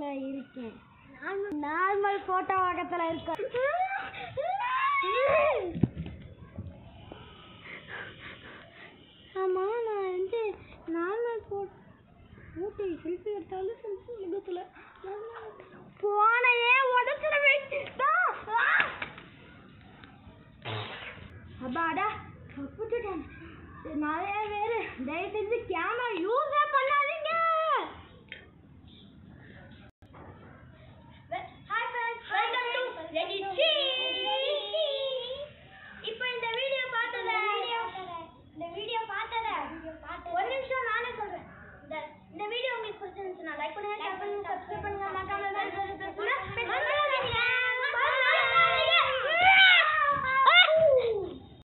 இருக்கேன். Normal photo பக்கத்துல இருக்க. ஆமா நான் வந்து நார்மல் போட்டோ செல்ஃபி எடுத்தாலும் செல்ஃபி முகத்துல போனையே உடச்சிட அப்பாடா நிறைய பேரு தயவு செஞ்சு கேமரா யூஸ்